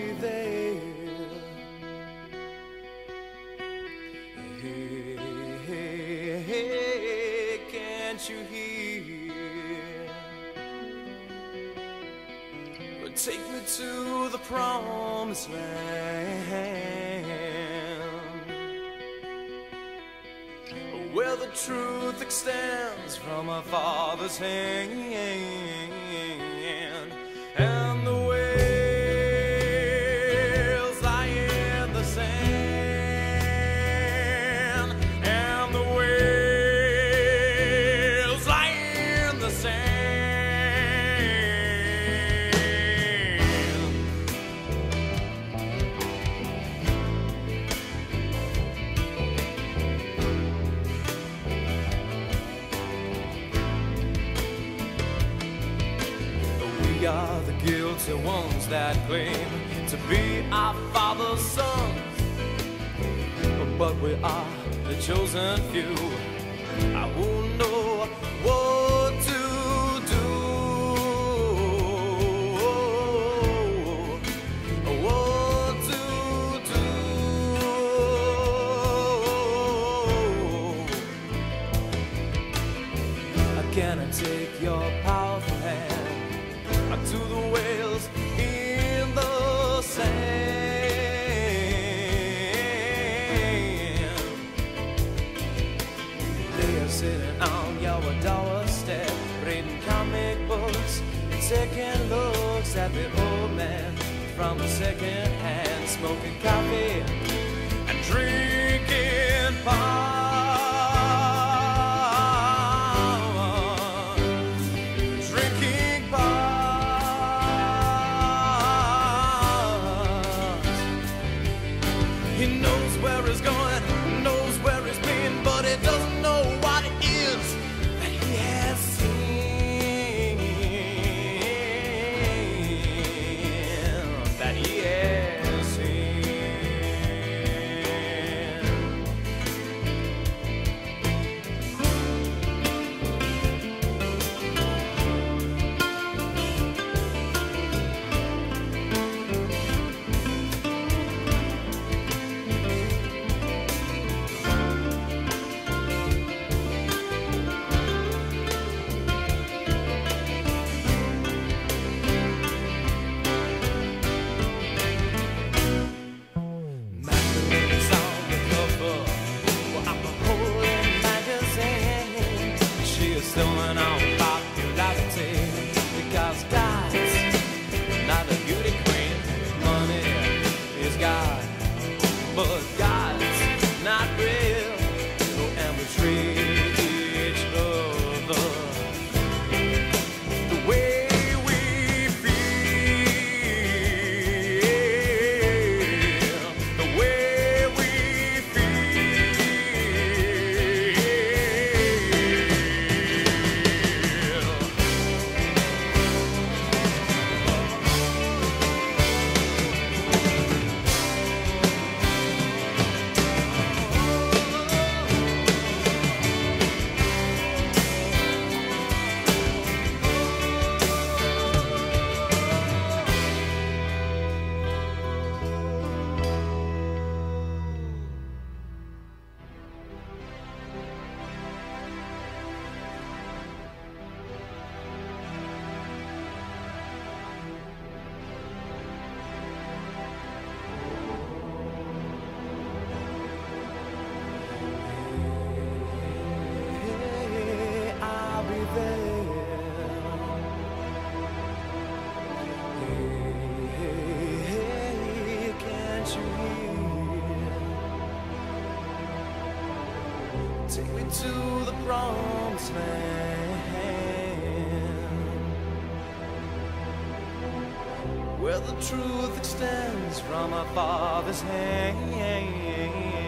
be there. Hey, hey, hey, can't you hear? But take me to the promised land, where the truth extends from a father's hand, and the whales lie in the sand, and the whales lie in the sand. We are the guilty ones that claim to be our Father's sons, but we are the chosen few. I won't know what to do, what to do. Can I take your powerful hand to the whales in the sand? They are sitting on your doorstep, reading comic books, taking looks at the old man from the second hand, smoking coffee and drinking pop. He knows where he's going, knows where he's been, but he doesn't know what it is that he has seen, that he has seen. Stolen on popularity, because God's not a beauty queen. Money is God, but God's not real. And we treat each other the way we feel, the way we take me to the promised land, where the truth extends from our Father's hand.